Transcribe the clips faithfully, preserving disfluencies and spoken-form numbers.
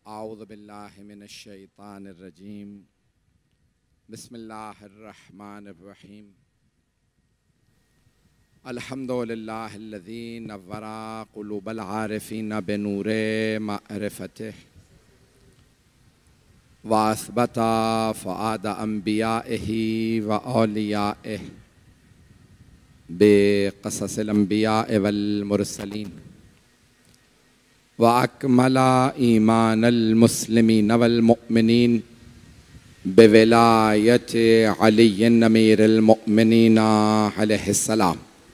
आऊज़ु बिल्लाहि मिनश्शैतानिर्रजीम बिस्मिल्लाहिर्रहमानिर्रहीम अल्हम्दुलिल्लाहिल्लज़ी नव्वरा क़ुलूबल आरिफ़ीन बिनूरे मारिफ़तिहि व असबता फ़ुआद अंबियाइहि व औलियाइहि बिक़ससिल अंबियाइ वल मुरसलीन व अकमला ईमानल मुस्लिमीन वल मुअमिनीन बिविलायति अलीय्यिन अमीरिल मुअमिनीन अलैहिस्सलाम।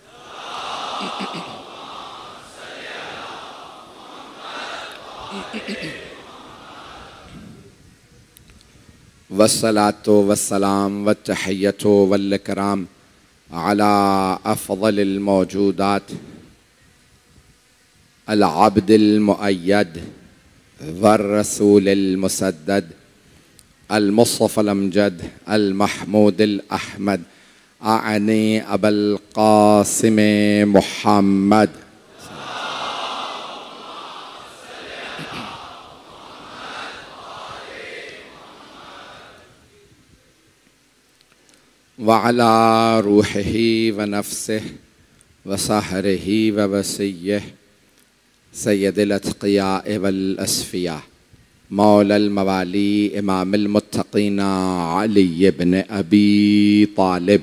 वस्सलातु वस्सलाम वत्तहिय्यतु वल इकराम अला अफ़ज़लिल मौजूदात अल अब्दिल मुअय्यद वर रसूलिल मुसद्दद अल मुस्तफ़ल अमजद अल महमूदिल अहमद आने अबल क़ासिम मुहम्मद व अला रूहिही व नफ्सिही व सहरिही व वसिय्यिही सय्यदिल अत्क़िया वल अस्फ़िया मौलल मवाली इमामिल मुत्तक़ीन अली इब्न अबी तालिब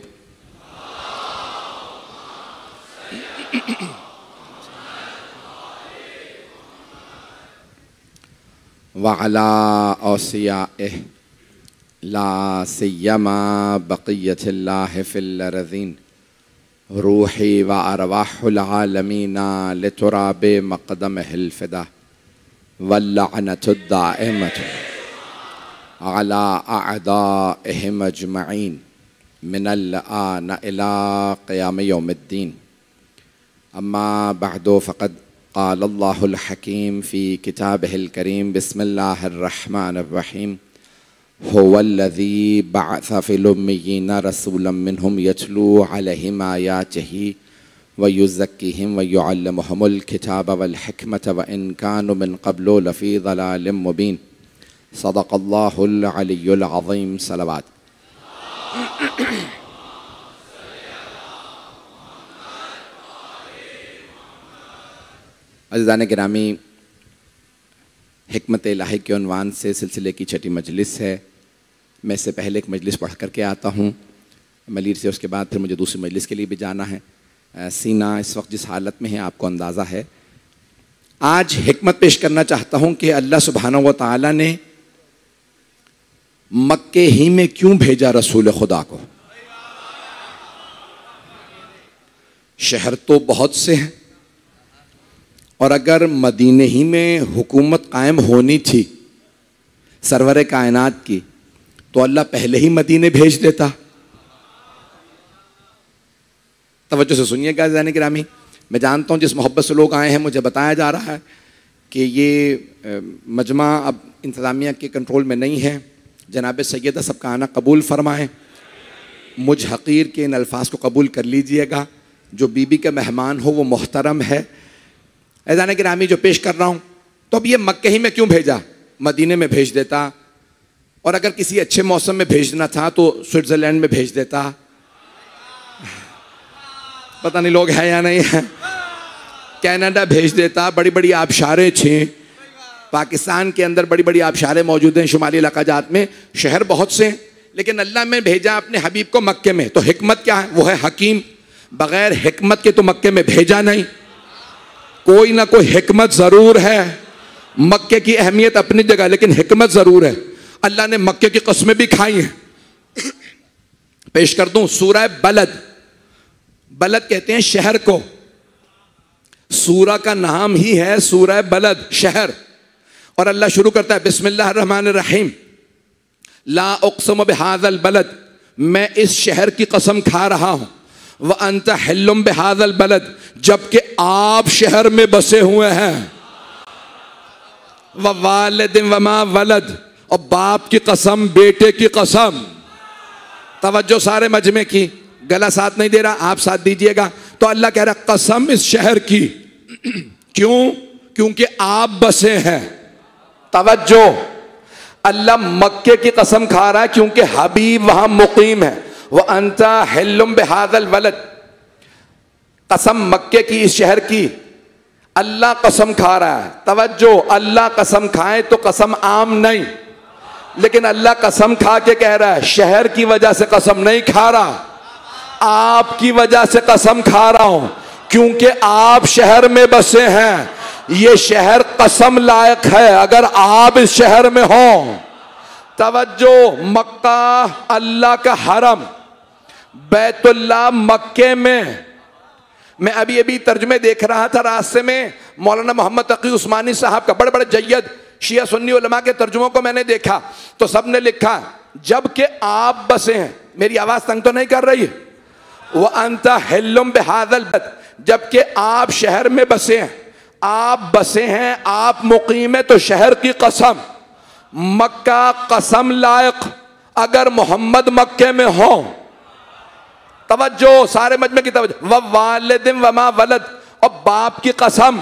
व अला औसियाइहि ला सिय्यमा बक़ियतिल्लाहि फिल अर्ज़ीन रूही व अरवाहुल आलमीन लितुराबि मक़दमिहिल फ़िदा वल्लअनतु दाइमतु अला अअदाइहिम अजमईन मिनल आन इला क़ियाम यौमिद्दीन। अम्मा बअदु फ़क़द क़ालल्लाहुल हकीम फ़ी किताबिहिल करीम बिस्मिल्लाहिर रहमानिर रहीम हुवल्लज़ी बअस फ़िल उम्मिय्यीन रसूलन मिनहुम यतलू अलैहिम आयातिही व युज़क्कीहिम व युअल्लिमुहुमुल किताब वल हिकमत व इन कानू मिन क़ब्लु लफ़ी ज़लालिम मुबीन। सदक़ल्लाहुल अलियुल अज़ीम। सलवात। अज़ीज़ान गिरामी, हिकमत इलाही के उन्वान से सिलसिले की छठी मजलिस है। मैं इससे पहले एक मजलिस पढ़ करके आता हूँ मलीर से, उसके बाद फिर मुझे दूसरी मजलिस के लिए भी जाना है। सीना इस वक्त जिस हालत में है आपको अंदाज़ा है। आज हिकमत पेश करना चाहता हूँ कि अल्लाह सुब्हानहू व तआला ने मक्के ही में क्यों भेजा रसूल खुदा को। शहर तो बहुत से हैं और अगर मदीने ही में हुकूमत कायम होनी थी सरवरे कायनात की तो अल्लाह पहले ही मदीने भेज देता। तवज्जो से सुनिएगा ज़ान गिरामी, मैं जानता हूँ जिस मोहब्बत से लोग आए हैं, मुझे बताया जा रहा है कि ये मजमा अब इंतज़ामिया के कंट्रोल में नहीं है। जनाब सैयदा सबका आना कबूल फरमाएँ। मुझ हक़ीर के इन अल्फाज को कबूल कर लीजिएगा। जो बीबी का मेहमान हो वो मोहतरम है। ज़ान गिरामी, जो पेश कर रहा हूँ तो अब ये मक्के ही में क्यों भेजा, मदीने में भेज देता, और अगर किसी अच्छे मौसम में भेजना था तो स्विट्ज़रलैंड में भेज देता। पता नहीं लोग हैं या नहीं है। कनाडा भेज देता। बड़ी बड़ी आबशारें थीं पाकिस्तान के अंदर, बड़ी बड़ी आबशारें मौजूद हैं शुमाली इलाका जात में, शहर बहुत से हैं, लेकिन अल्लाह ने भेजा अपने हबीब को मक्के में। तो हिकमत क्या है? वो है हकीम। बग़ैर हिकमत के तो मक्के में भेजा नहीं। कोई ना कोई हिकमत ज़रूर है। मक्के की अहमियत अपनी जगह, लेकिन हिकमत ज़रूर है। अल्लाह ने मक्के की कसमें भी खाई हैं। पेश कर दूं सूरह बलद। बलद कहते हैं शहर को। सूरा का नाम ही है सूरह बलद, शहर। और अल्लाह शुरू करता है बिस्मिल्लाहिर रहमानिर रहीम, ला उक़सिमु बिहाज़ल बलद, मैं इस शहर की कसम खा रहा हूं। व अंत हिल्लुम बिहाज़ल बलद, जबकि आप शहर में बसे हुए हैं। व वालिदिन व मा वलद, और बाप की कसम, बेटे की कसम। तवज्जो सारे मजमे की, गला साथ नहीं दे रहा, आप साथ दीजिएगा। तो अल्लाह कह रहा कसम इस शहर की। क्यों? क्योंकि आप बसे हैं। तवज्जो, अल्लाह मक्के की कसम खा रहा है क्योंकि हबीब वहां मुकीम है। वह अंता हिल्लुम बिहादल वलद, कसम मक्के की, इस शहर की, अल्लाह कसम खा रहा है। तवज्जो, अल्लाह कसम खाए तो कसम आम नहीं, लेकिन अल्लाह कसम खा के कह रहा है शहर की वजह से कसम नहीं खा रहा, आपकी वजह से कसम खा रहा हूं क्योंकि आप शहर में बसे हैं। ये शहर कसम लायक है अगर आप इस शहर में हो। तवज्जो, मक्का अल्लाह का हरम, बैतुल्लाह मक्के में। मैं अभी अभी तर्जुमे देख रहा था रास्ते में, मौलाना मोहम्मद तकी उस्मानी साहब का, बड़े बड़े जय्यद शिया सुन्नी उलमा के तर्जुमों को मैंने देखा तो सबने लिखा जबकि आप बसे हैं, मेरी आवाज तंग तो नहीं कर रही है, वह अंता हिल्लुम बिहादल बलद, जबकि आप शहर में बसे हैं, आप बसे हैं, आप मुकीम है, तो शहर की कसम, मक्का कसम लायक अगर मोहम्मद मक्के में हो। तवज्जो, सारे मजमे की तवज्जो, व वालिदिन वमा वलद, और बाप की कसम,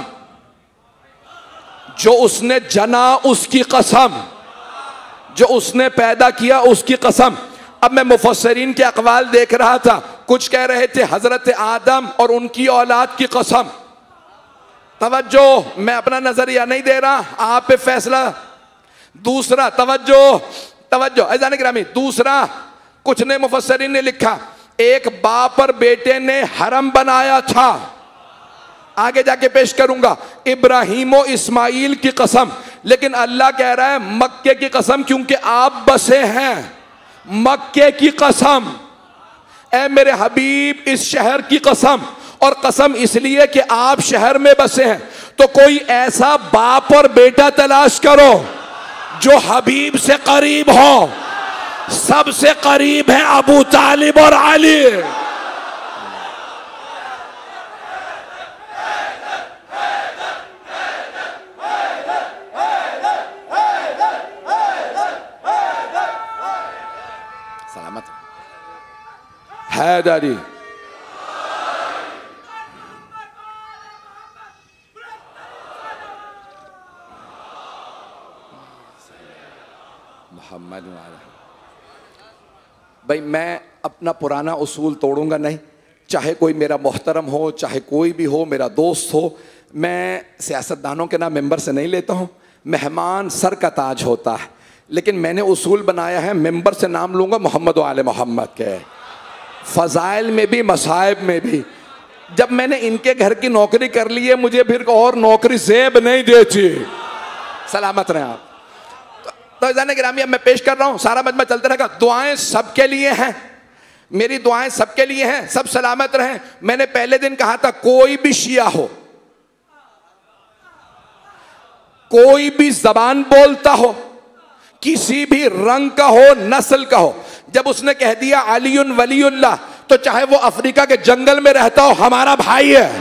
जो उसने जना उसकी कसम, जो उसने पैदा किया उसकी कसम। अब मैं मुफस्सिरीन के अक़वाल देख रहा था, कुछ कह रहे थे हजरत आदम और उनकी औलाद की कसम। तवज्जो, मैं अपना नजरिया नहीं दे रहा, आप पे फैसला। दूसरा, तवज्जो तवज्जो अज़ान गिरामी, दूसरा कुछ ने मुफस्सिरीन ने लिखा एक बाप और बेटे ने हरम बनाया था, आगे जाके पेश करूंगा, इब्राहीम और इस्माइल की कसम, लेकिन अल्लाह कह रहा है मक्के की कसम क्योंकि आप बसे हैं, मक्के की कसम, ए मेरे हबीब इस शहर की कसम, और कसम इसलिए कि आप शहर में बसे हैं। तो कोई ऐसा बाप और बेटा तलाश करो जो हबीब से करीब हो। सबसे करीब है अबू तालिब और अली। सलामत हैदरी, मोहम्मद वाला। भाई मैं अपना पुराना उसूल तोड़ूंगा नहीं, चाहे कोई मेरा मोहतरम हो, चाहे कोई भी हो, मेरा दोस्त हो, मैं सियासतदानों के नाम मेंबर से नहीं लेता हूँ। मेहमान सर का ताज होता है, लेकिन मैंने उसूल बनाया है मेंबर से नाम लूंगा मोहम्मद वाले मोहम्मद के, फ़ज़ाइल में भी मसाइब में भी। जब मैंने इनके घर की नौकरी कर ली है, मुझे फिर और नौकरी जेब नहीं देती। सलामत रहे आप। तो जाने गिरामी, अब मैं पेश कर रहा हूं, सारा मजमा चलते रहेगा। दुआएं सबके लिए हैं, मेरी दुआएं सबके लिए हैं, सब सलामत रहें। मैंने पहले दिन कहा था कोई भी शिया हो, कोई भी जबान बोलता हो, किसी भी रंग का हो, नस्ल का हो, जब उसने कह दिया अलीउन वलीउल्लाह, तो चाहे वो अफ्रीका के जंगल में रहता हो, हमारा भाई है।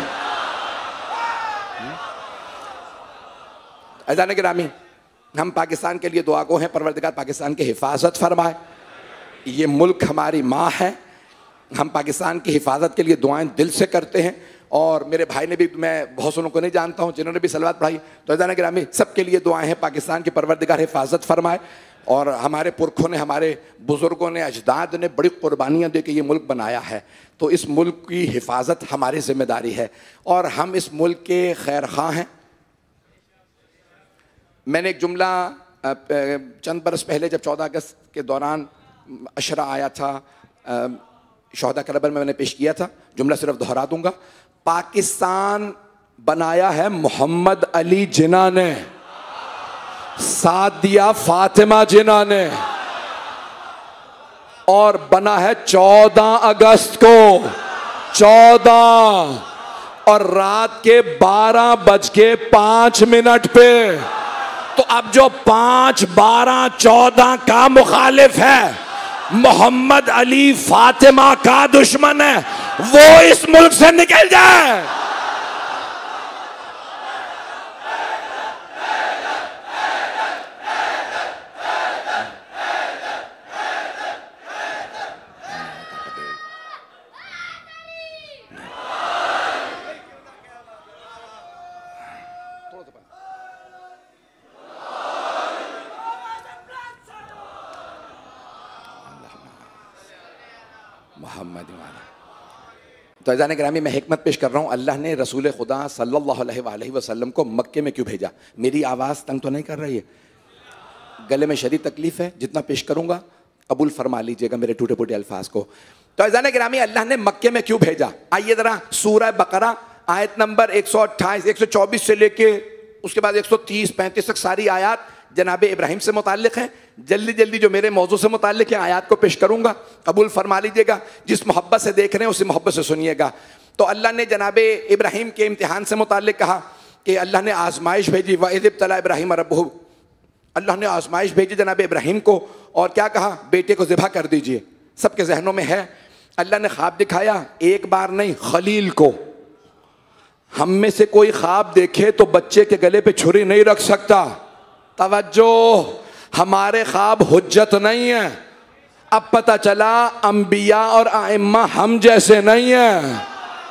अज़ान गिरामी, हम पाकिस्तान के लिए दुआ गो हैं, परवरदिगार पाकिस्तान की हिफाजत फरमाए। ये मुल्क हमारी माँ है, हम पाकिस्तान की हिफाजत के लिए दुआएं दिल से करते हैं। और मेरे भाई ने भी, मैं बहुत सोनों को नहीं जानता हूँ जिन्होंने भी सलवात पढ़ाई, तो अज़ान गिरामी सबके लिए दुआएं हैं, पाकिस्तान की परवरदिगार हिफाजत फरमाए। और हमारे पुरखों ने, हमारे बुज़ुर्गों ने, अजदाद ने बड़ी कुर्बानियाँ दे के ये मुल्क बनाया है, तो इस मुल्क की हिफाजत हमारी जिम्मेदारी है और हम इस मुल्क के खैर ख़्वाह हैं। मैंने एक जुमला चंद बरस पहले जब चौदह अगस्त के दौरान अशरा आया था, शोहदा करबल में मैंने पेश किया था, जुमला सिर्फ दोहरा दूंगा। पाकिस्तान बनाया है मोहम्मद अली जिन्ना ने, साथ दिया फातिमा जिन्ना ने, और बना है चौदह अगस्त को, चौदह और रात के बारह बज के पांच मिनट पे। तो अब जो पांच बारह चौदह का मुखालिफ है, मोहम्मद अली फातिमा का दुश्मन है, वो इस मुल्क से निकल जाए। मोहम्मद। तो अज़ान गिरामी मैं हिकमत पेश कर रहा हूँ, अल्लाह ने रसूल खुदा सल्लल्लाहु अलैहि वसल्लम को मक्के में क्यों भेजा? मेरी आवाज़ तंग तो नहीं कर रही है? गले में शदीद तकलीफ़ है, जितना पेश करूँगा कबूल फरमा लीजिएगा मेरे टूटे फूटे अल्फाज को। तो अज़ान गिरामी अल्लाह ने मक्के में क्यों भेजा? आइए ज़रा सूरह बकरा आयत नंबर एक सौ अट्ठाईस एक सौ चौबीस से लेके उसके बाद एक सौ तीस पैंतीस तक सारी आयात जनाब इब्राहिम से मुताल्लिक़ हैं। जल्दी जल्दी जो मेरे मौजू से मुताल्लिक़ है आयात को पेश करूँगा, कबूल फरमा लीजिएगा। जिस मोहब्बत से देख रहे हैं उसी मोहब्बत से सुनिएगा। तो अल्लाह ने जनाब इब्राहिम के इम्तिहान से मुताल्लिक़ कहा कि अल्लाह ने आजमाइश भेजी, व इज़ इब्तला इब्राहिम रब्बुहु, अल्लाह ने आजमाइश भेजी जनाब इब्राहिम को और क्या कहा? बेटे को ज़िबा कर दीजिए। सबके जहनों में है, अल्लाह ने ख्वाब दिखाया, एक बार नहीं, खलील को। हम में से कोई ख्वाब देखे तो बच्चे के गले पे छुरी नहीं रख सकता। तवज्जो, हमारे ख्वाब हुज्जत नहीं है। अब पता चला अंबिया और आइम्मा हम जैसे नहीं है।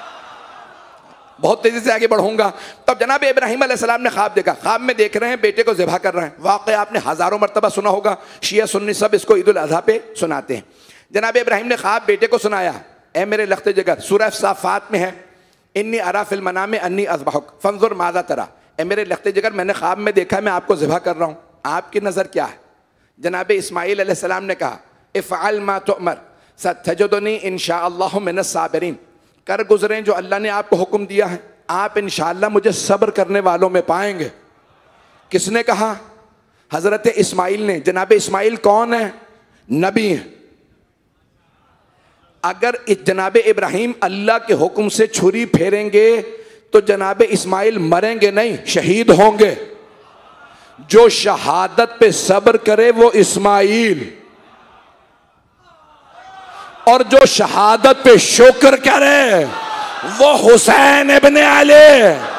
बहुत तेजी से आगे बढ़ूंगा। तब जनाब इब्राहिम अलैहिस्सलाम ने ख्वाब देखा, ख्वाब में देख रहे हैं बेटे को ज़िबा कर रहे हैं। वाक़या आपने हज़ारों मरतबा सुना होगा, शिया सुन्नी सब इसको ईद उल अज़हा पे सुनाते हैं। जनाब इब्राहिम ने ख्वाब बेटे को सुनाया, ए मेरे लख्ते जिगर, सूरह साफ़ात में है, इन्नी अरा फिल मनाम अन्नी अज़बहुक फंजुर माज़ा तरा, ए मेरे लख्ते जिगर मैंने ख्वाब में देखा मैं आपको ज़िबा कर रहा हूँ, आपकी नज़र क्या है? जनाब इस्माईल अलैहिस्सलाम ने कहा, इफ़अल मा तुअमर सतजदुनी इंशाअल्लाहु मिनस साबिरीन, कर गुजरें जो अल्लाह ने आपको हुक्म दिया है, आप इंशाअल्लाह मुझे सब्र करने वालों में पाएंगे। किसने कहा? हज़रत इस्माईल ने। जनाब इस्माईल कौन है? नबी है। अगर जनाब इब्राहिम अल्लाह के हुक्म से छुरी फेरेंगे तो जनाब इस्माईल मरेंगे नहीं, शहीद होंगे। जो शहादत पे सब्र करे वो इस्माईल, और जो शहादत पे शुक्र करे वो हुसैन इब्ने अली।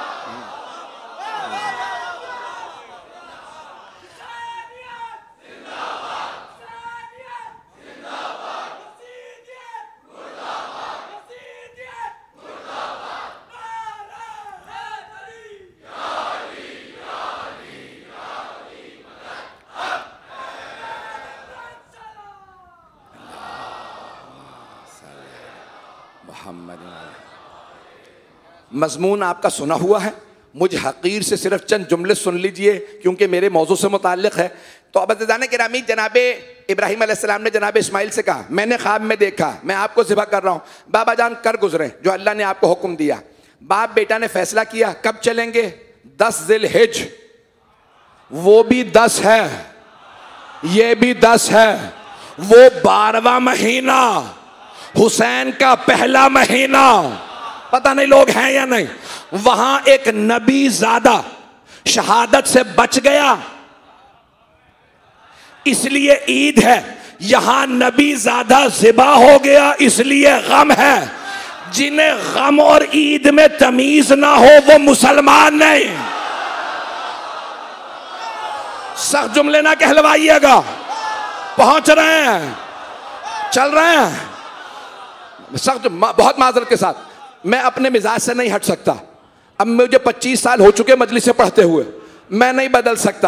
मजमून आपका सुना हुआ है, मुझे हकीर से सिर्फ चंद जुमले सुन लीजिए क्योंकि मेरे मौजू से मुताल्लिक़ है। तो अब अज़ीज़ान गिरामी जनाब इब्राहिम अलैहिस्सलाम ने जनाब इस्माईल से कहा, मैंने ख्वाब में देखा मैं आपको ज़िबा कर रहा हूँ, बाबा जान कर गुजरें जो अल्लाह ने आपको हुक्म दिया। बाप बेटा ने फैसला किया, कब चलेंगे? दस ज़िलहिज, वो भी दस है, ये भी दस है, वो बारहवां महीना, हुसैन का पहला महीना। पता नहीं लोग हैं या नहीं। वहां एक नबी ज़ादा शहादत से बच गया, इसलिए ईद है। यहां नबी ज़ादा ज़िबा हो गया, इसलिए गम है। जिन्हें गम और ईद में तमीज ना हो वो मुसलमान नहीं। सख्त जुमले ना कहलवाइएगा, पहुंच रहे हैं, चल रहे हैं। सख्त बहुत माजरत के साथ, मैं अपने मिजाज से नहीं हट सकता। अब मुझे पच्चीस साल हो चुके मजलिस से पढ़ते हुए, मैं नहीं बदल सकता।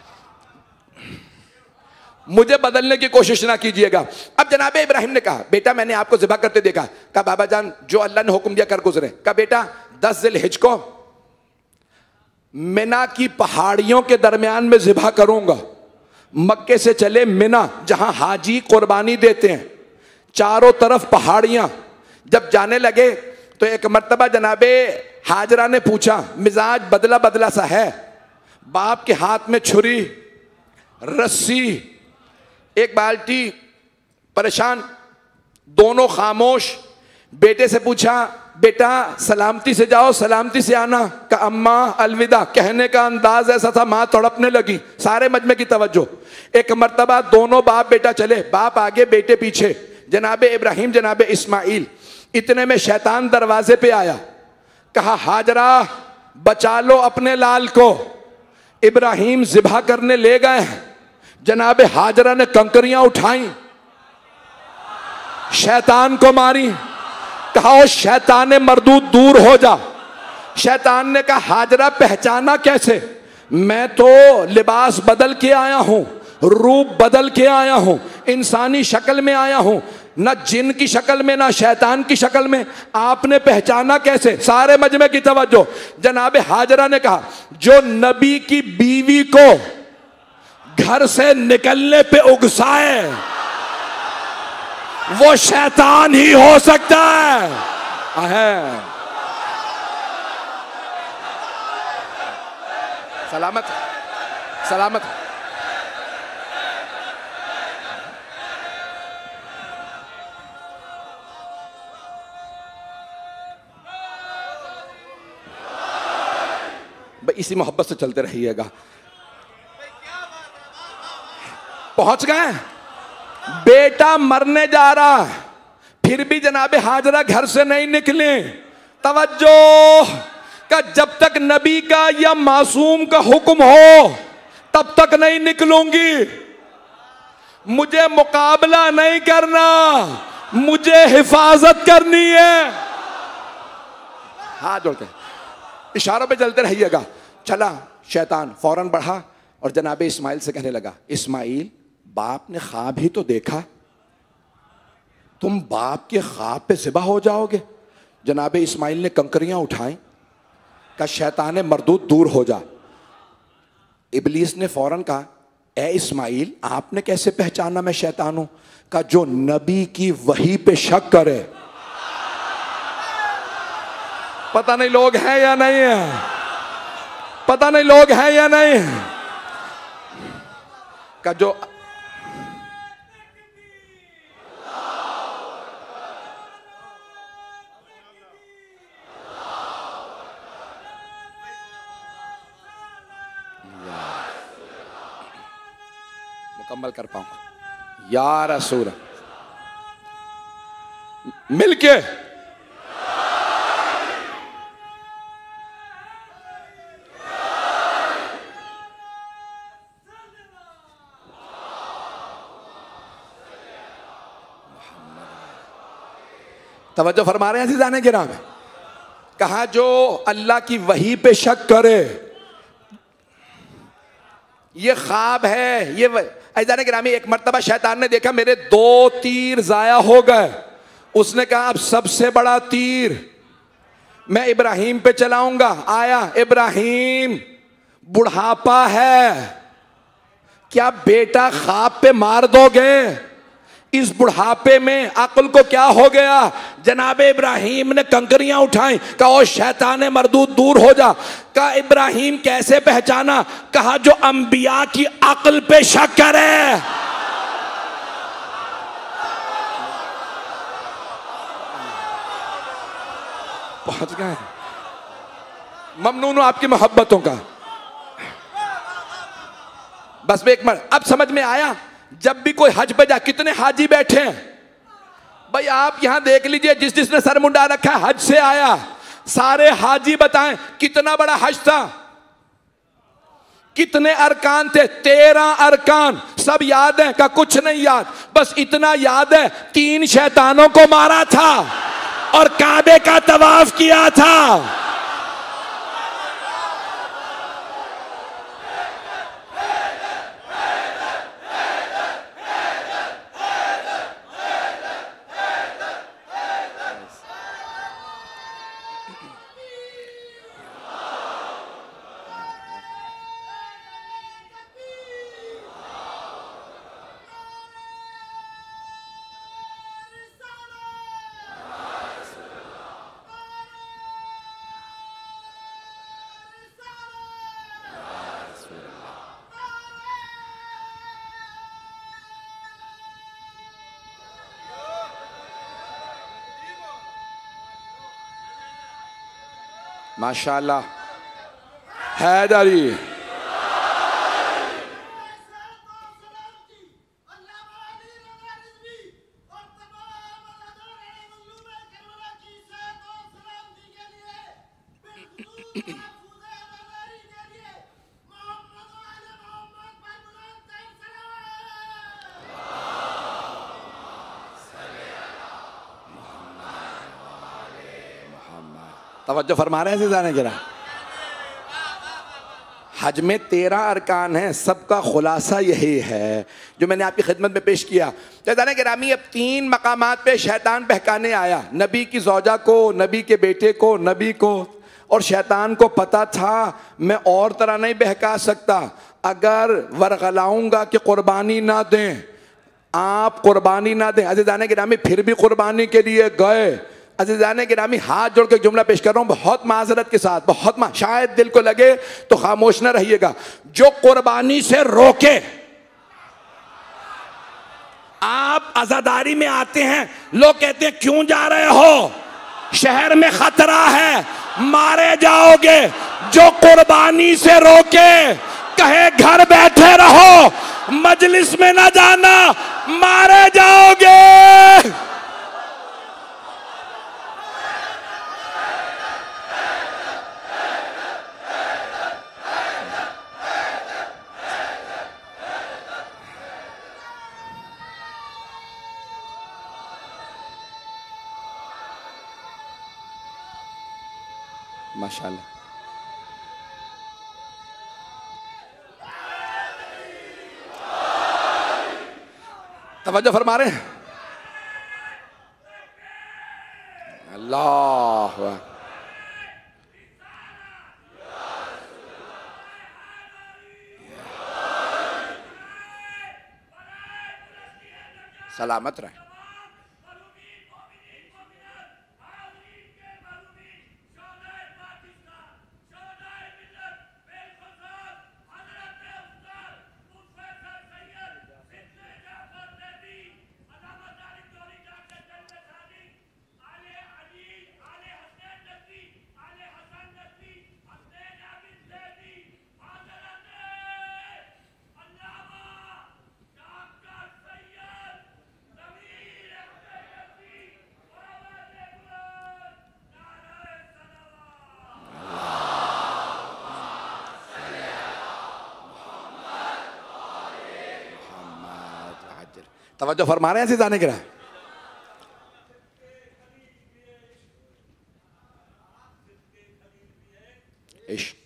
मुझे बदलने की कोशिश ना कीजिएगा। अब जनाब इब्राहिम ने कहा, बेटा मैंने आपको ज़िबा करते देखा। कहा बाबा जान जो अल्लाह ने हुक्म दिया कर गुजरे। कहा बेटा दस ज़िलहिज को मिना की पहाड़ियों के दरमियान में ज़िबा करूंगा। मक्के से चले मिना, जहां हाजी कुर्बानी देते हैं, चारों तरफ पहाड़ियां। जब जाने लगे तो एक मर्तबा जनाबे हाजरा ने पूछा, मिजाज बदला बदला सा है, बाप के हाथ में छुरी, रस्सी, एक बाल्टी, परेशान, दोनों खामोश। बेटे से पूछा, बेटा सलामती से जाओ सलामती से आना। का अम्मा अलविदा, कहने का अंदाज ऐसा था माँ तड़पने लगी। सारे मजमे की तवज्जो। एक मर्तबा दोनों बाप बेटा चले, बाप आगे बेटे पीछे, जनाबे इब्राहिम जनाबे इस्माईल। इतने में शैतान दरवाजे पे आया, कहा हाजरा बचा लो अपने लाल को। इब्राहिम ज़िबा करने ले गए हैं, जनाबे हाजरा ने कंकरियां उठाई, शैतान को मारी। कहा ओ शैतान मरदूद दूर हो जा। शैतान ने कहा हाजरा पहचाना कैसे? मैं तो लिबास बदल के आया हूं, रूप बदल के आया हूं, इंसानी शक्ल में आया हूं। न जिन की शक्ल में ना शैतान की शक्ल में। आपने पहचाना कैसे? सारे मजमे की तवज्जो। जनाब हाजरा ने कहा जो नबी की बीवी को घर से निकलने पे उगसाए वो शैतान ही हो सकता है। है सलामत सलामत। भाई इसी मोहब्बत से चलते रहिएगा। पहुंच गए, बेटा मरने जा रहा, फिर भी जनाबे हाजरा घर से नहीं निकले। तवज्जो का जब तक नबी का या मासूम का हुक्म हो तब तक नहीं निकलूंगी। मुझे मुकाबला नहीं करना, मुझे हिफाजत करनी है। हाथ जोड़ते इशारों पे चलते रहिएगा। चला शैतान फौरन बढ़ा और जनाबे इस्माइल से कहने लगा, इस्माइल बाप ने ख्वाब ही तो देखा, तुम बाप के ख्वाब पे ज़िबा हो जाओगे। जनाबे इस्माइल ने कंकरियां उठाई, का शैतान मरदूद दूर हो जा। इबलीस ने फौरन कहा, ए इस्माइल आपने कैसे पहचाना मैं शैतान हूं? का जो नबी की वही पे शक करे। पता नहीं लोग हैं या नहीं है, पता नहीं लोग हैं या नहीं है। का जो मुकम्मल कर पाऊंगा या रसूल मिलके तवज्जो फरमा रहे हैं अज़ीज़ाने किराम। कहा जो अल्लाह की वही पे शक करे, ये ख्वाब है। ये अज़ीज़ाने किरामी एक मर्तबा शैतान ने देखा मेरे दो तीर जाया हो गए। उसने कहा अब सबसे बड़ा तीर मैं इब्राहिम पे चलाऊंगा। आया इब्राहिम, बुढ़ापा है, क्या बेटा ख्वाब पे मार दोगे? इस बुढ़ापे में अक्ल को क्या हो गया? जनाबे इब्राहिम ने कंकरियां उठाई, कहा ओ शैतान मरदूद दूर हो जा। कहा इब्राहिम कैसे पहचाना? कहा जो अंबिया की अक्ल पे शक करे। पहुंच गए। ममनून आपकी मोहब्बतों का। बस एक मिनट, अब समझ में आया। जब भी कोई हज पे जा, कितने हाजी बैठे हैं भाई, आप यहां देख लीजिए, जिस जिसने सर मुंडा रखा है हज से आया, सारे हाजी बताएं कितना बड़ा हज था, कितने अरकान थे? तेरह अरकान। सब याद है? का कुछ नहीं याद, बस इतना याद है तीन शैतानों को मारा था और काबे का तवाफ किया था। माशाअल्लाह हैदरी। तवज्जो फरमा रहे हैं जाने जरा। हज में तेरह अरकान हैं, सबका खुलासा यही है जो मैंने आपकी खिदमत में पेश किया। ज़ाहिर गिरामी, अब तीन मकामात पे शैतान बहकाने आया, नबी की ज़ौजा को, नबी के बेटे को, नबी को। और शैतान को पता था मैं और तरह नहीं बहका सकता, अगर वरगलाऊंगा कि कुर्बानी ना दें, आप कुर्बानी ना दें। अज़ीज़ान गिरामी फिर भी कुर्बानी के लिए गए। अज़ीज़ान गिरामी हाथ जोड़ के जुमला पेश कर रहा हूँ बहुत माजरत के साथ, बहुत मा... शायद दिल को लगे तो खामोश ना रहिएगा। जो कुर्बानी से रोके, आप आजादारी में आते हैं, लोग कहते हैं क्यों जा रहे हो, शहर में खतरा है, मारे जाओगे। जो कुर्बानी से रोके, कहे घर बैठे रहो, मजलिस में ना जाना, मारे जाओगे। माशाअल्लाह। तवज्जो फरमा रहे हैं। अल्लाह सलामत रहे। तवज्जो फरमा रहे हैं ऐसे जाने के रहा। इश्क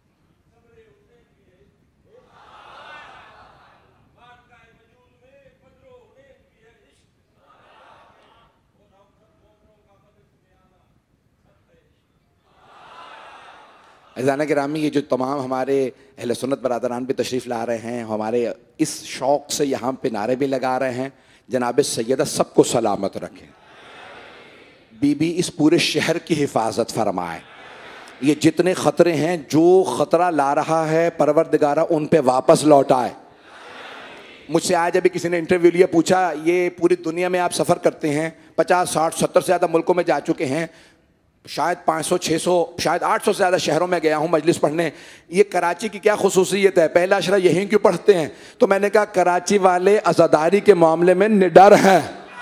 अज़ान गिरामी, ये जो तमाम हमारे अहले सुन्नत बरादरान भी तशरीफ़ ला रहे हैं, हमारे इस शौक़ से यहाँ पे नारे भी लगा रहे हैं, जनाब सैयदा सबको सलामत रखें, बीबी इस पूरे शहर की हिफाजत फरमाए। ये जितने ख़तरे हैं, जो ख़तरा ला रहा है परवरदिगारा उन पे वापस लौटाए। मुझसे आज अभी किसी ने इंटरव्यू लिया, पूछा ये पूरी दुनिया में आप सफ़र करते हैं, पचास साठ सत्तर से ज़्यादा मुल्कों में जा चुके हैं, शायद पाँच सौ छः सौ शायद आठ सौ से ज़्यादा शहरों में गया हूँ मजलिस पढ़ने, ये कराची की क्या खुसूसियत है, पहला अशरा यहीं क्यों पढ़ते हैं? तो मैंने कहा कराची वाले अज़ादारी के मामले में निडर हैं,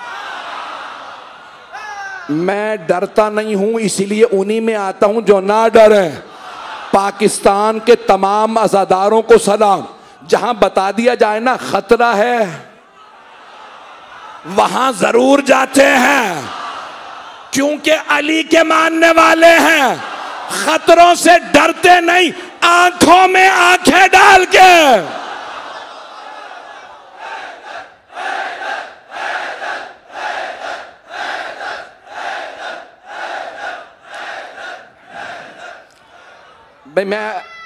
मैं डरता नहीं हूँ, इसीलिए उन्हीं में आता हूँ जो ना डरे। पाकिस्तान के तमाम अज़ादारों को सलाम, जहाँ बता दिया जाए ना खतरा है वहाँ ज़रूर जाते हैं, क्योंकि अली के मानने वाले हैं, खतरों से डरते नहीं, आंखों में आंखें डाल के। भाई मैं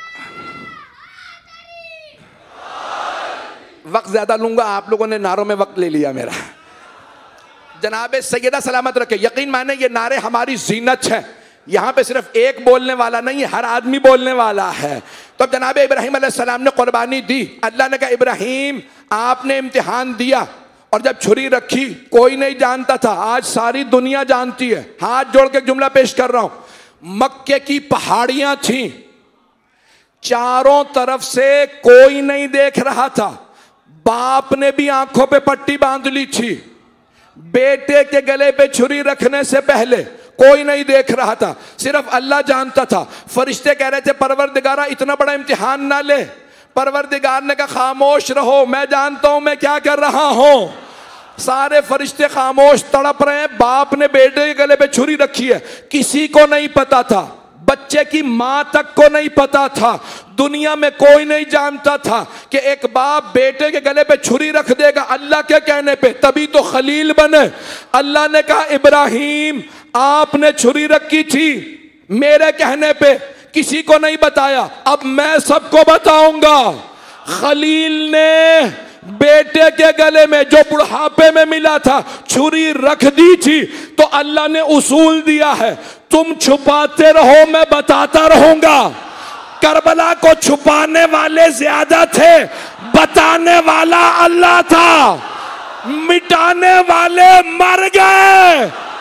वक्त ज्यादा लूंगा, आप लोगों ने नारों में वक्त ले लिया मेरा। जनाबे सैयदा सलामत रखे, यकीन माने ये नारे हमारी जीनत है, यहाँ पे सिर्फ एक बोलने वाला नहीं है, हर आदमी बोलने वाला है। तो अब जनाबे इब्राहिम अलैहिस्सलाम ने कुर्बानी दी, अल्लाह ने कहा इब्राहिम आपने इम्तिहान दिया, और जब छुरी रखी कोई नहीं जानता था, आज सारी दुनिया जानती है। हाथ जोड़ के जुमला पेश कर रहा हूं, मक्के की पहाड़ियां थी, चारों तरफ से कोई नहीं देख रहा था, बाप ने भी आंखों पे पट्टी बांध ली थी, बेटे के गले पे छुरी रखने से पहले कोई नहीं देख रहा था, सिर्फ अल्लाह जानता था। फरिश्ते कह रहे थे परवरदिगारा इतना बड़ा इम्तिहान ना ले, परवरदिगार ने कहा खामोश रहो, मैं जानता हूं मैं क्या कर रहा हूं। सारे फरिश्ते खामोश तड़प रहे हैं, बाप ने बेटे के गले पे छुरी रखी है, किसी को नहीं पता था, बच्चे की मां तक को नहीं पता था, दुनिया में कोई नहीं जानता था कि एक बाप बेटे के गले पे छुरी रख देगा अल्लाह के कहने पे, तभी तो खलील बने। अल्लाह ने कहा इब्राहिम आपने छुरी रखी थी मेरे कहने पे, किसी को नहीं बताया, अब मैं सबको बताऊंगा। खलील ने बेटे के गले में जो बुढ़ापे में मिला था छुरी रख दी थी, तो अल्लाह ने उसूल दिया है तुम छुपाते रहो मैं बताता रहूंगा। करबला को छुपाने वाले ज्यादा थे, बताने वाला अल्लाह था। मिटाने वाले मर गए,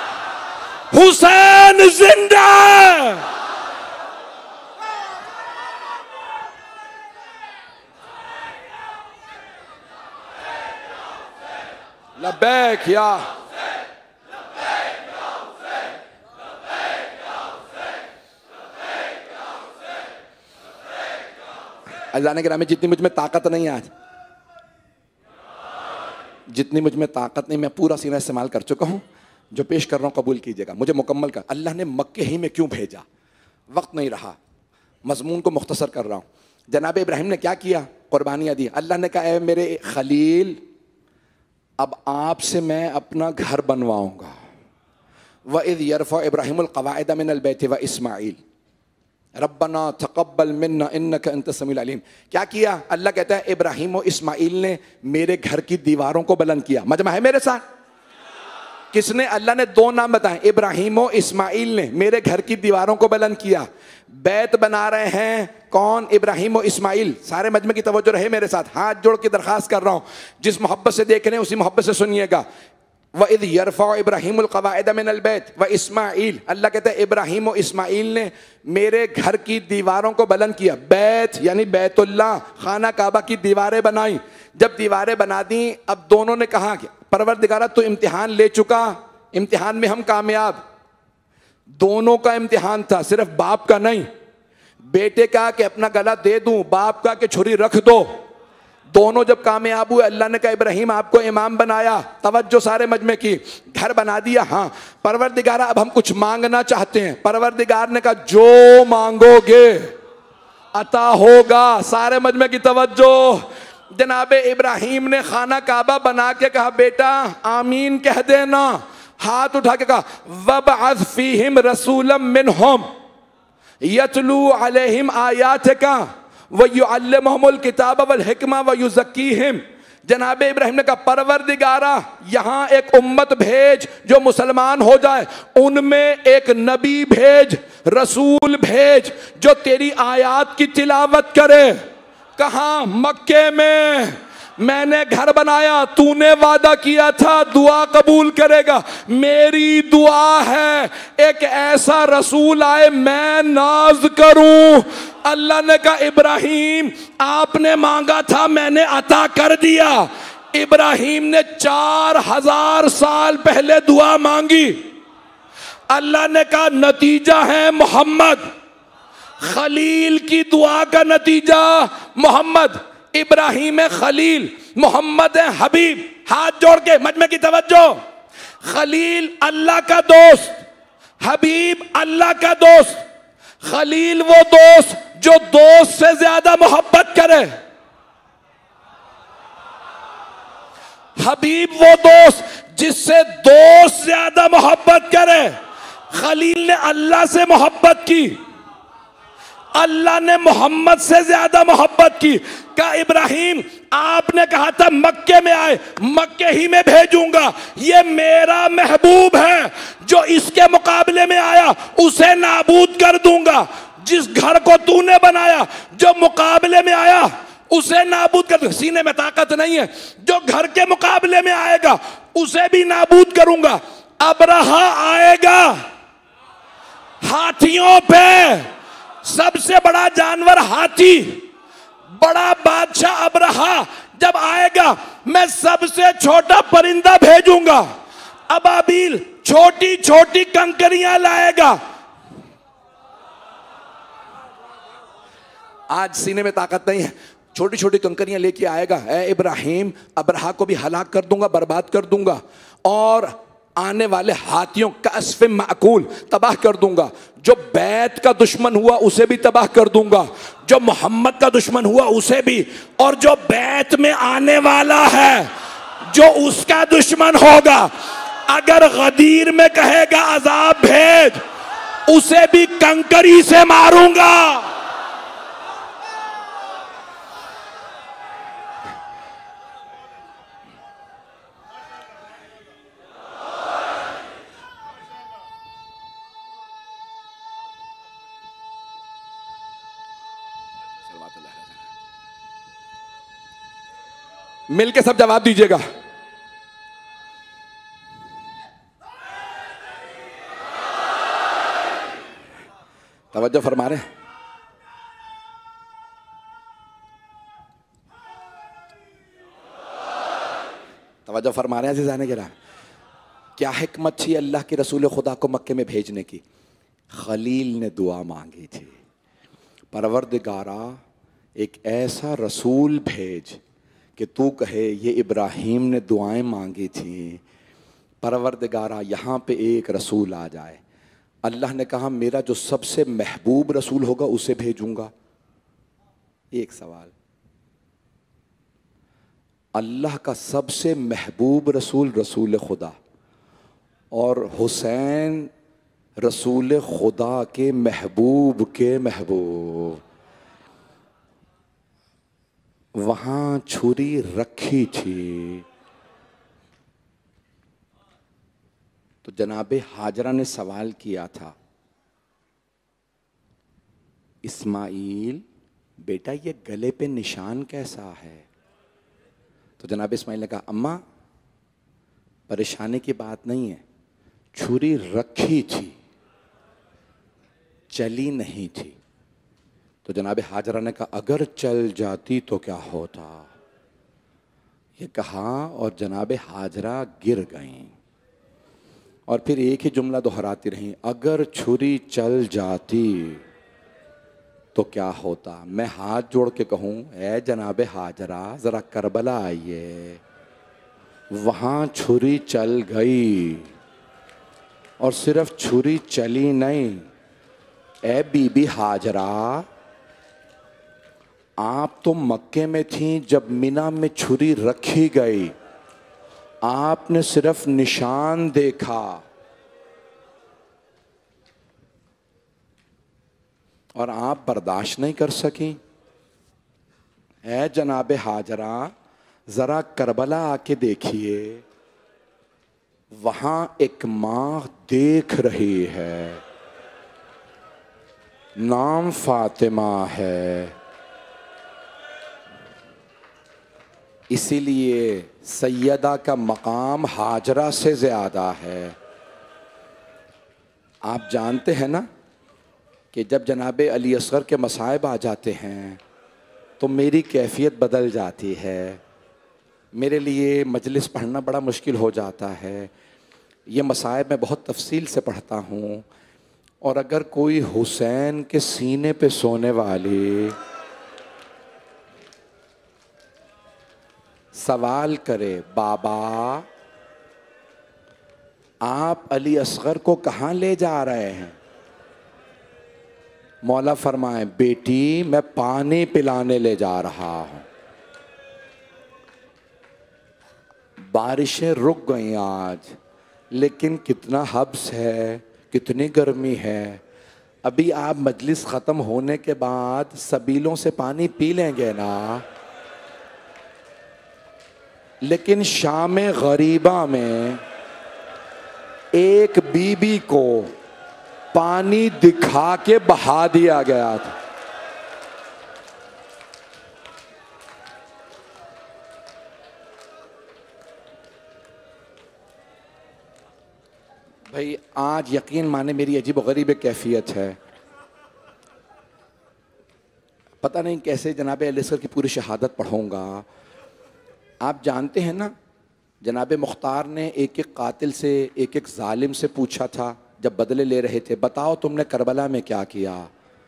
हुसैन जिंदा। लब्बैक या अल्लाह ने कहा जितनी मुझ में ताकत नहीं है आज, जितनी मुझ में ताकत नहीं, मैं पूरा सीना इस्तेमाल कर चुका हूं, जो पेश कर रहा हूं कबूल कीजिएगा, मुझे मुकम्मल कर। अल्लाह ने मक्के ही में क्यों भेजा, वक्त नहीं रहा, मजमून को मुख्तसर कर रहा हूं। जनाब इब्राहिम ने क्या किया, कुर्बानियां दी। अल्लाह ने कहा मेरे खलील अब आपसे मैं अपना घर बनवाऊंगा। व इज़ यरफ़अ इब्राहिमुल क़वाइद मिनल बैति व इस्माईल रब्बना तक़ब्बल मिन्ना इन्नका अंतस समीउल अलीम। क्या किया, अल्लाह कहता है इब्राहिम और इस्माईल ने मेरे घर की दीवारों को बुलंद किया। मजमा है मेरे साथ, किसने, अल्लाह ने दो नाम बताए, इब्राहिम और इस्माईल ने मेरे घर की दीवारों को बुलंद किया। बैत बना रहे हैं कौन, इब्राहिम और इस्माईल। सारे मजमे की तवज्जो रहे मेरे साथ, हाथ जोड़ के दरखास्त कर रहा हूं, जिस मोहब्बत से देख रहे हैं उसी मोहब्बत से सुनिएगा। व इज़ यरफ़अ इब्राहिमुल क़वाइद मिनल बैत व इस्माईल, अल्लाह कहता है इब्राहिम और इस्माईल ने मेरे घर की दीवारों को बुलंद किया। बैत यानी बैतुल्लाह, खाना काबा की दीवारें बनाई। जब दीवारें बना दी, अब दोनों ने कहा कि परवरदिगारा तो इम्तिहान ले चुका, इम्तिहान में हम कामयाब। दोनों का इम्तिहान था, सिर्फ बाप का नहीं। बेटे का कि अपना गला दे दूं, बाप का कि छुरी रख दो। दोनों जब कामयाब हुए, अल्लाह ने कहा इब्राहिम आपको इमाम बनाया, तवज्जो सारे मजमे की, घर बना दिया। हाँ परवरदिगारा अब हम कुछ मांगना चाहते हैं। परवरदिगार ने कहा जो मांगोगे अता होगा। सारे मजमे की तवज्जो। जनाबे इब्राहिम ने खाना काबा बना के कहा बेटा आमीन कह देना। हाथ उठा के कहा वबअज़ फ़ीहिम रसूलम मिनहुम यतलू अलैहिम आयातिका व युअल्लिमुहुमुल किताब वल हिकमा व युज़क्कीहिम। जनाब इब्राहिम ने कहा परवरदिगारा यहाँ एक उम्मत भेज जो मुसलमान हो जाए, उनमें एक नबी भेज, रसूल भेज जो तेरी आयात की तिलावत करे। कहाँ, मक्के में। मैंने घर बनाया, तूने वादा किया था दुआ कबूल करेगा। मेरी दुआ है एक ऐसा रसूल आए मैं नाज करूं। अल्लाह ने कहा इब्राहिम आपने मांगा था मैंने अता कर दिया। इब्राहिम ने चार हजार साल पहले दुआ मांगी। अल्लाह ने कहा नतीजा है मोहम्मद। खलील की दुआ का नतीजा मोहम्मद। इब्राहिम है खलील, मोहम्मद है हबीब। हाथ जोड़ के मजमे की तवज्जो। खलील अल्लाह का दोस्त, हबीब अल्लाह का दोस्त। खलील वो दोस्त जो दोस्त से ज्यादा मोहब्बत करे, हबीब वो दोस्त जिससे दोस्त ज्यादा मोहब्बत करे। खलील ने अल्लाह से मोहब्बत की, अल्लाह ने मोहम्मद से ज्यादा मोहब्बत की। कहा इब्राहिम आपने कहा था मक्के में आए, मक्के ही में भेजूंगा। ये मेरा महबूब है, जो इसके मुकाबले में आया उसे नाबूद कर दूंगा। जिस घर को तूने बनाया जो मुकाबले में आया उसे नाबूद कर दूंगा। सीने में ताकत नहीं है, जो घर के मुकाबले में आएगा उसे भी नाबूद करूंगा। अबरहा आएगा हाथियों पे, सबसे बड़ा जानवर हाथी, बड़ा बादशाह अबरहा जब आएगा मैं सबसे छोटा परिंदा भेजूंगा। अबाबील छोटी छोटी कंकरियां लाएगा। आज सीने में ताकत नहीं है, छोटी छोटी कंकरियां लेके आएगा। ए इब्राहिम अबरहा को भी हलाक कर दूंगा, बर्बाद कर दूंगा। और आने वाले हाथियों का अस्फ़े माकूल तबाह कर दूंगा। जो बैत का दुश्मन हुआ उसे भी तबाह कर दूंगा, जो मोहम्मद का दुश्मन हुआ उसे भी, और जो बैत में आने वाला है जो उसका दुश्मन होगा, अगर गदीर में कहेगा अजाब भेज, उसे भी कंकरी से मारूंगा। मिलके सब जवाब दीजिएगा। तवज्जो फरमा रहे हैं? तवज्जो फरमा रहे हैं अज़ीज़ान किराम? क्या हिकमत थी अल्लाह के रसूल खुदा को मक्के में भेजने की? खलील ने दुआ मांगी थी, परवरदिगारा एक ऐसा रसूल भेज कि तू कहे ये इब्राहीम ने दुआएं मांगी थी, परवरदिगारा यहाँ पे एक रसूल आ जाए। अल्लाह ने कहा मेरा जो सबसे महबूब रसूल होगा उसे भेजूंगा। एक सवाल, अल्लाह का सबसे महबूब रसूल रसूल खुदा और हुसैन रसूल खुदा के महबूब के महबूब, वहां छुरी रखी थी तो जनाबे हाजरा ने सवाल किया था, इस्माइल बेटा ये गले पे निशान कैसा है? तो जनाब इस्माइल ने कहा अम्मा परेशानी की बात नहीं है, छुरी रखी थी चली नहीं थी। तो जनाब हाजरा ने कहा अगर चल जाती तो क्या होता? ये कहा और जनाब हाजरा गिर गईं और फिर एक ही जुमला दोहराती रहीं, अगर छुरी चल जाती तो क्या होता? मैं हाथ जोड़ के कहूँ ए जनाब हाजरा ज़रा करबला आइए, वहाँ छुरी चल गई और सिर्फ छुरी चली नहीं, ए बीबी हाजरा आप तो मक्के में थीं जब मिना में छुरी रखी गई, आपने सिर्फ निशान देखा और आप बर्दाश्त नहीं कर सकी। ऐ जनाब हाजरा जरा करबला आके देखिए, वहां एक मां देख रही है, नाम फातिमा है, इसीलिए सैयदा का मकाम हाजरा से ज़्यादा है। आप जानते हैं ना कि जब जनाब अली असगर के मसाइब आ जाते हैं तो मेरी कैफियत बदल जाती है, मेरे लिए मजलिस पढ़ना बड़ा मुश्किल हो जाता है। ये मसाइब मैं बहुत तफसील से पढ़ता हूँ और अगर कोई हुसैन के सीने पे सोने वाली सवाल करे बाबा आप अली असगर को कहाँ ले जा रहे हैं, मौला फरमाए बेटी मैं पानी पिलाने ले जा रहा हूं। बारिशें रुक गई आज, लेकिन कितना हब्स है, कितनी गर्मी है। अभी आप मजलिस ख़त्म होने के बाद सबीलों से पानी पी लेंगे ना, लेकिन शाम गरीबा में एक बीबी को पानी दिखा के बहा दिया गया था। भाई आज यकीन माने मेरी अजीब गरीब कैफियत है, पता नहीं कैसे जनाब अली असगर की पूरी शहादत पढ़ूंगा। आप जानते हैं ना जनाब मुख्तार ने एक एक कातिल से, एक एक जालिम से पूछा था जब बदले ले रहे थे, बताओ तुमने करबला में क्या किया?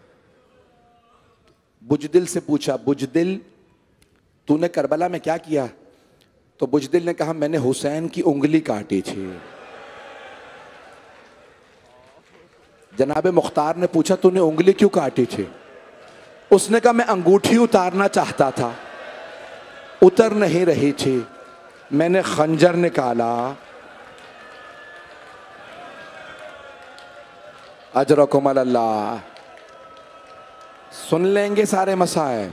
बुजदिल से पूछा, बुजदिल तूने करबला में क्या किया? तो बुजदिल ने कहा मैंने हुसैन की उंगली काटी थी। जनाब मुख्तार ने पूछा तूने उंगली क्यों काटी थी? उसने कहा मैं अंगूठी उतारना चाहता था, उतर नहीं रही थी, मैंने खंजर निकाला। अजरकुम अल्लाह। सुन लेंगे सारे मसाइब।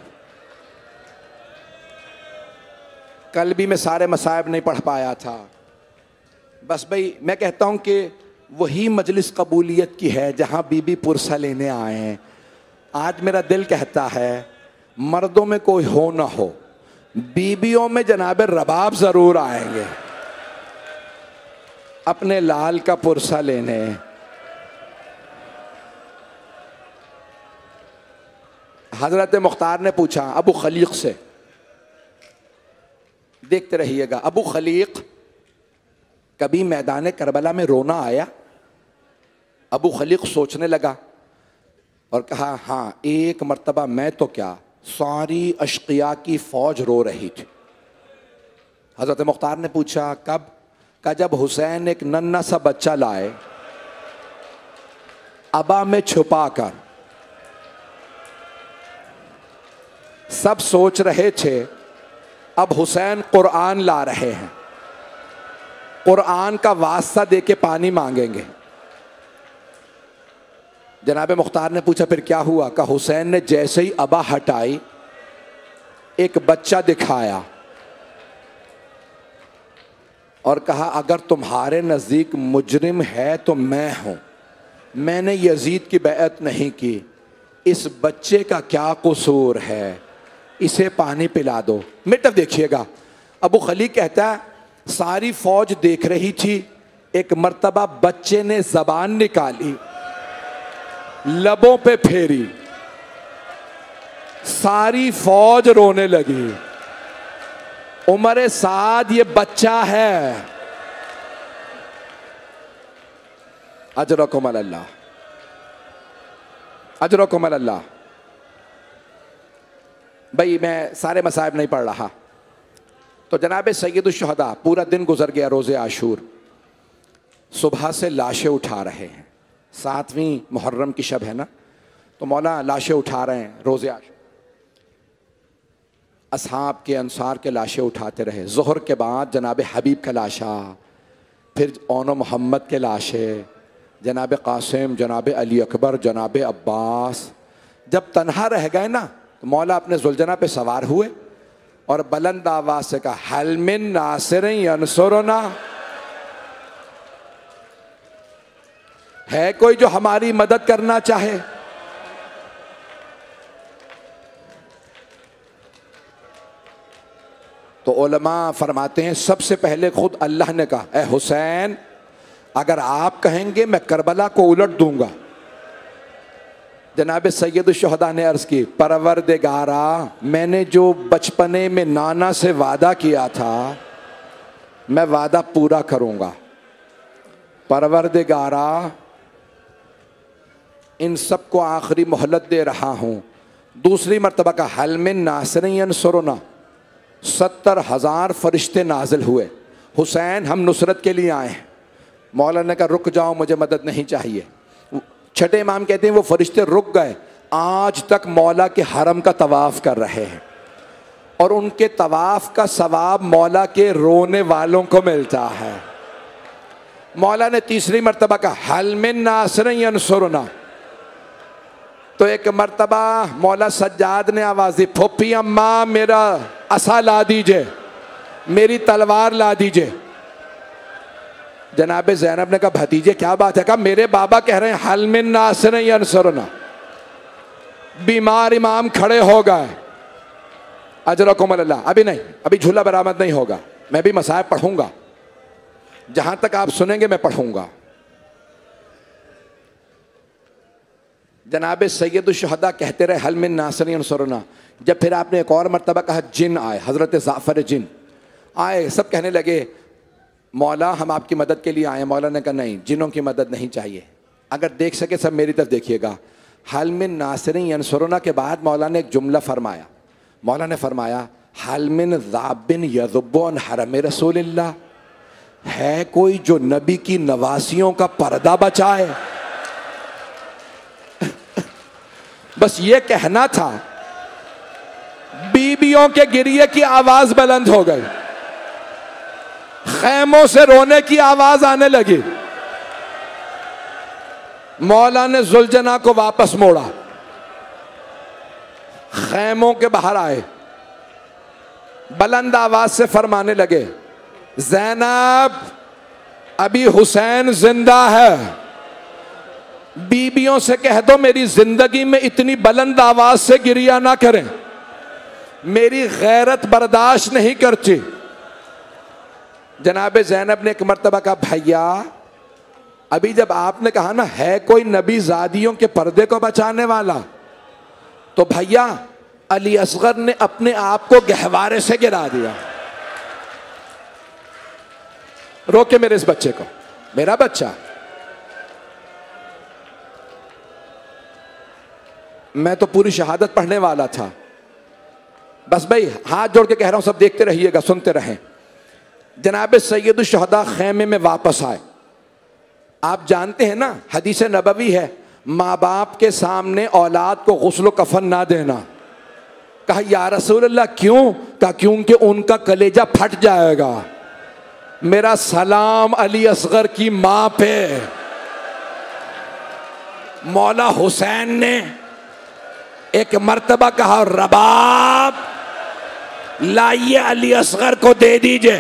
कल भी मैं सारे मसाइब नहीं पढ़ पाया था। बस भाई मैं कहता हूं कि वही मजलिस कबूलियत की है जहां बीबी पुरसा लेने आए हैं। आज मेरा दिल कहता है मर्दों में कोई हो ना हो, बीबियों में जनाब रबाब जरूर आएंगे अपने लाल का पुरसा लेने। हजरत मुख्तार ने पूछा अबू खलीक से, देखते रहिएगा, अबू खलीक कभी मैदान करबला में रोना आया? अबू खलीक सोचने लगा और कहा हाँ, एक मर्तबा मैं तो क्या सारी अशकिया की फौज रो रही थी। हजरत मुख्तार ने पूछा कब? का जब हुसैन एक नन्ना सा बच्चा लाए अबा में छुपा कर। सब सोच रहे थे अब हुसैन कुरान ला रहे हैं, कुरान का वास्ता देके पानी मांगेंगे। जनाब मुख्तार ने पूछा फिर क्या हुआ? का हुसैन ने जैसे ही अबा हटाई एक बच्चा दिखाया और कहा अगर तुम्हारे नज़दीक मुजरिम है तो मैं हूं, मैंने यजीद की बैअत नहीं की, इस बच्चे का क्या कसूर है, इसे पानी पिला दो। मेरी तरफ देखिएगा, अबू खलीक कहता है सारी फौज देख रही थी, एक मर्तबा बच्चे ने जबान निकाली, लबों पे फेरी, सारी फौज रोने लगी। उमर साद ये बच्चा है। अजरकुम अल्लाह, अजरकुम अल्लाह। भाई मैं सारे मसाइब नहीं पढ़ रहा। तो जनाब सैयद शुहदा पूरा दिन गुजर गया, रोज़े आशूर, सुबह से लाशें उठा रहे हैं। सातवीं मुहर्रम की शब है ना, तो मौला लाशें उठा रहे हैं रोज़े आशूर। असहाब के अंसार के लाशें उठाते रहे। ज़ोहर के बाद जनाब हबीब का लाशा, फिर ओनो मोहम्मद के लाशें, जनाब कासिम, जनाब अली अकबर, जनाब अब्बास। जब तन्हा रह गए ना तो मौला अपने जुलझना पे सवार हुए और बुलंद आवाज से कहा हल मिन नासिरिन यंसुरुना, है कोई जो हमारी मदद करना चाहे? तो उलमा फरमाते हैं सबसे पहले खुद अल्लाह ने कहा ए हुसैन, अगर आप कहेंगे मैं करबला को उलट दूंगा। जनाब सैयद शुहदा ने अर्ज की परवरदिगारा, मैंने जो बचपने में नाना से वादा किया था मैं वादा पूरा करूंगा। परवरदिगारा, इन सबको आखिरी मोहलत दे रहा हूं। दूसरी मर्तबा का हल मिन नासिरिन यंसुरुना, सत्तर हजार फरिश्ते नाजिल हुए, हुसैन हम नुसरत के लिए आए हैं। मौलाना ने कहा रुक जाओ, मुझे मदद नहीं चाहिए। छठे इमाम कहते हैं वो फरिश्ते रुक गए, आज तक मौला के हरम का तवाफ कर रहे हैं और उनके तवाफ का सवाब मौला के रोने वालों को मिलता है। मौला ने तीसरी मर्तबा का हल मिन नासिरिन यंसुरुना, तो एक मर्तबा मौला सज्जाद ने आवाज दी फुप्पी अम्मा मेरा असा ला दीजिए, मेरी तलवार ला दीजिए। जनाब ज़ैनब ने कहा भतीजे क्या बात है? कहा मेरे बाबा कह रहे हैं हल मिन नासिरिन यंसुरुना। बीमार इमाम खड़े हो गए। अजरकुम अल्लाह। अभी नहीं, अभी झूला बरामद नहीं होगा, मैं भी मसाइब पढ़ूंगा, जहां तक आप सुनेंगे मैं पढ़ूंगा। जनाब सैयद शुहदा कहते रहे हल मिन नासिरिन यंसुरुना। जब फिर आपने एक और मर्तबा कहा जिन आए, हजरत जाफर जिन आए, सब कहने लगे मौला हम आपकी मदद के लिए आए। मौला ने कहा नहीं, जिनों की मदद नहीं चाहिए। अगर देख सके सब मेरी तरफ देखिएगा। हल मिन नासिरिन यंसुरुना के बाद मौला ने एक जुमला फरमाया। मौला ने फरमाया हल मिन ज़ाबिन यज़ुब्बु अन हरम रसूलिल्लाह, है कोई जो नबी की नवासियों का पर्दा बचाए? बस ये कहना था, बीबियों के गिरिए की आवाज बुलंद हो गई, खैमों से रोने की आवाज आने लगी। मौला ने जुलजना को वापस मोड़ा, खैमों के बाहर आए, बुलंद आवाज से फरमाने लगे, ज़ैनब अभी हुसैन जिंदा है, बीबियों से कह दो मेरी जिंदगी में इतनी बुलंद आवाज से गिरिया ना करें, मेरी गैरत बर्दाश्त नहीं करती। जनाब ज़ैनब ने एक मर्तबा कहा, भैया अभी जब आपने कहा ना है कोई नबी ज़ादियों के पर्दे को बचाने वाला, तो भैया अली असगर ने अपने आप को गहवारे से गिरा दिया। रोके मेरे इस बच्चे को, मेरा बच्चा, मैं तो पूरी शहादत पढ़ने वाला था। बस भाई हाथ जोड़ के कह रहा हूं, सब देखते रहिएगा, सुनते रहें। जनाब सैयदुल शुहदा खेमे में वापस आए। आप जानते हैं ना हदीस नबवी है, माँ बाप के सामने औलाद को गुस्ल कफन ना देना। कहा या रसूल अल्लाह क्यों? कहा क्योंकि उनका कलेजा फट जाएगा। मेरा सलाम अली असगर की माँ पे। मौला हुसैन ने एक मर्तबा कहा, रबाब लाइए अली असगर को दे दीजिए।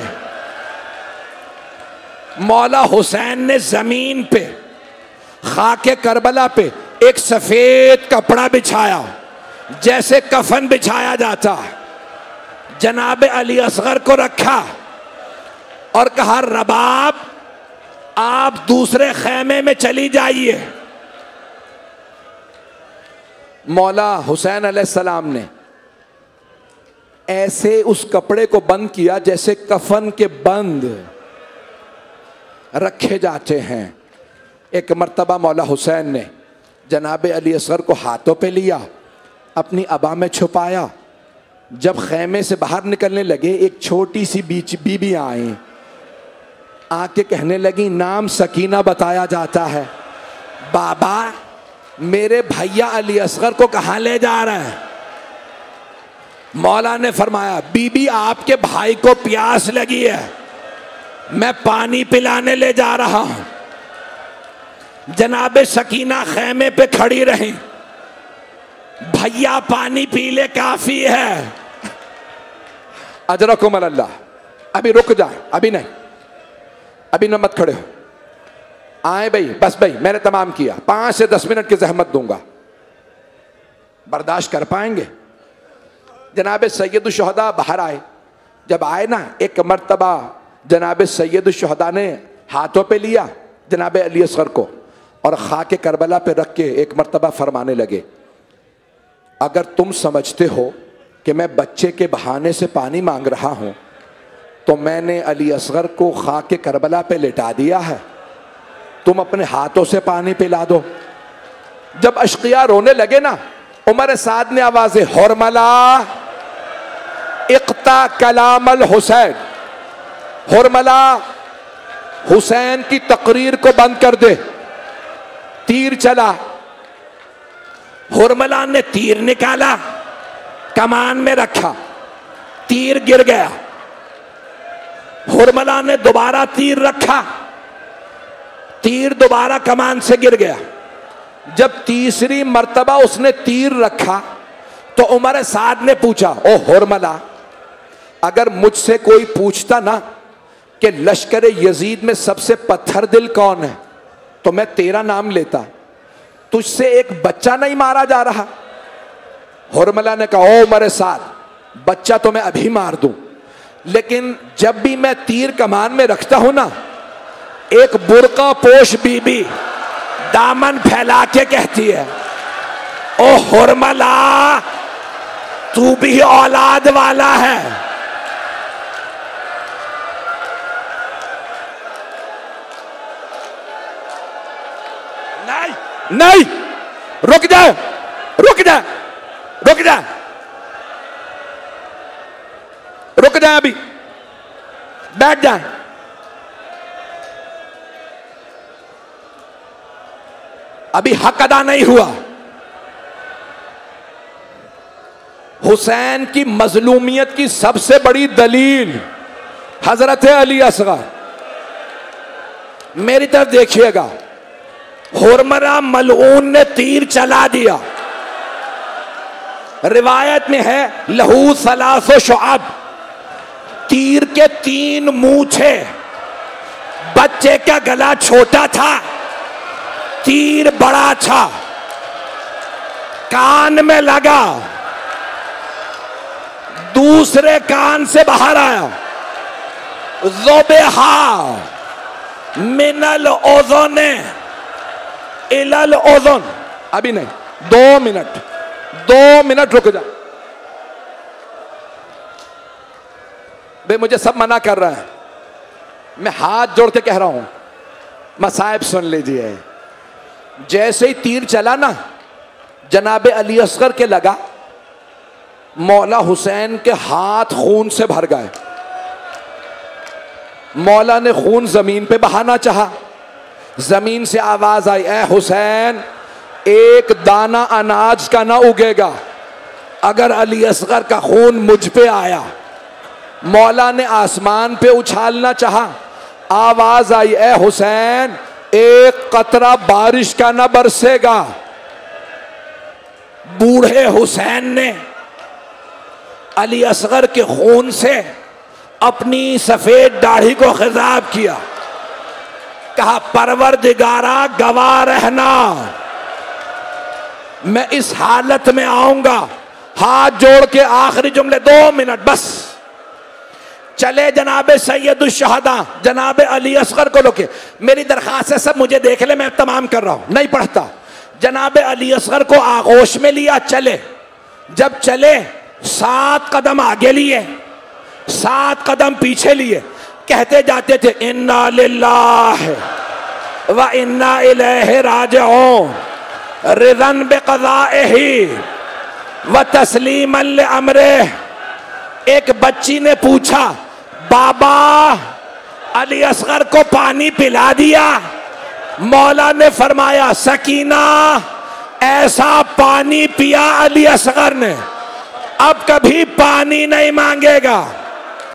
मौला हुसैन ने जमीन पे खाके करबला पे एक सफेद कपड़ा बिछाया, जैसे कफन बिछाया जाता, जनाब अली असगर को रखा और कहा, रबाब आप दूसरे खेमे में चली जाइए। मौला हुसैन अलैहिस्सलाम ने ऐसे उस कपड़े को बंद किया जैसे कफन के बंद रखे जाते हैं। एक मर्तबा मौला हुसैन ने जनाब अली असगर को हाथों पे लिया, अपनी अबा में छुपाया। जब खेमे से बाहर निकलने लगे, एक छोटी सी बीच बीबी आई, आके कहने लगी, नाम सकीना बताया जाता है, बाबा मेरे भैया अली असगर को कहाँ ले जा रहे हैं? मौला ने फरमाया, बीबी आपके भाई को प्यास लगी है, मैं पानी पिलाने ले जा रहा हूं। जनाबे सकीना खेमे पे खड़ी रही, भैया पानी पी ले काफी है। अजरकुम अल्लाह, अभी रुक जाए, अभी नहीं, अभी न मत खड़े हो, आए भाई, बस भाई मैंने तमाम किया, पांच से दस मिनट की जहमत दूंगा, बर्दाश्त कर पाएंगे? जनाब सैयदुल शुहदा बाहर आए। जब आए ना, एक मर्तबा जनाब सैयदुल शुहदा ने हाथों पे लिया जनाब अली असगर को और खाके करबला पे रख के एक मर्तबा फरमाने लगे, अगर तुम समझते हो कि मैं बच्चे के बहाने से पानी मांग रहा हूं, तो मैंने अली असगर को खाके करबला पे लिटा दिया है, तुम अपने हाथों से पानी पिला दो। जब अशकिया रोने लगे ना, उमर साद ने आवाज़े, हुरमला इक्ता कलामल हुसैन, हुरमला हुसैन की तकरीर को बंद कर दे। तीर चला, हुरमला ने तीर निकाला, कमान में रखा, तीर गिर गया। हुरमला ने दोबारा तीर रखा, तीर दोबारा कमान से गिर गया। जब तीसरी मर्तबा उसने तीर रखा तो उमर साद ने पूछा, ओ हुरमला, अगर मुझसे कोई पूछता ना कि लश्कर यजीद में सबसे पत्थर दिल कौन है, तो मैं तेरा नाम लेता, तुझसे एक बच्चा नहीं मारा जा रहा। हुरमला ने कहा, ओ उमर साद, बच्चा तो मैं अभी मार दूं, लेकिन जब भी मैं तीर कमान में रखता हूं ना, एक बुर्का पोश बीबी दामन फैला के कहती है, ओ हुरमला तू भी औलाद वाला है। नहीं नहीं, रुक जा, रुक जा, रुक जा, रुक जा, अभी बैठ जा। अभी हक अदा नहीं हुआ, हुसैन की मजलूमियत की सबसे बड़ी दलील हजरत अली असगर। मेरी तरफ देखिएगा, हुरमरा मलऊन ने तीर चला दिया। रिवायत में है लहू सलासो शुअब, तीर के तीन मूछे। बच्चे का गला छोटा था, तीर बड़ा था, कान में लगा, दूसरे कान से बाहर आया। ज़ुबहा मिनल ओज़न इलल ओज़न। अभी नहीं, दो मिनट दो मिनट रुक जा बे, मुझे सब मना कर रहा है। मैं हाथ जोड़ के कह रहा हूं, मसाइब सुन लीजिए। जैसे ही तीर चला ना, जनाबे अली असगर के लगा, मौला हुसैन के हाथ खून से भर गए। मौला ने खून जमीन पे बहाना चाहा। जमीन से आवाज आई, ए हुसैन, एक दाना अनाज का ना उगेगा अगर अली असगर का खून मुझ पे आया। मौला ने आसमान पे उछालना चाहा। आवाज आई, ए हुसैन, एक कतरा बारिश का ना बरसेगा। बूढ़े हुसैन ने अली असगर के खून से अपनी सफेद दाढ़ी को खिताब किया। कहा, परवरदिगारा गवाह रहना, मैं इस हालत में आऊंगा। हाथ जोड़ के आखिरी जुमले, दो मिनट बस। चले जनाबे सैयदुल शहदा जनाबे अली असगर को लोके। मेरी दरखास्त है, सब मुझे देख ले, मैं तमाम कर रहा हूं, नहीं पढ़ता। जनाबे अली असगर को आगोश में लिया, चले। जब चले, सात कदम आगे लिए, सात कदम पीछे लिए, कहते जाते थे, इन्ना लिल्लाह व इन्ना इलैहि राजिऊन, रिज़न बिक़ज़ाइही व तस्लीमन लिअम्रिही। एक बच्ची ने पूछा, बाबा अली असगर को पानी पिला दिया? मौला ने फरमाया, सकीना, ऐसा पानी पिया अली असगर ने, अब कभी पानी नहीं मांगेगा।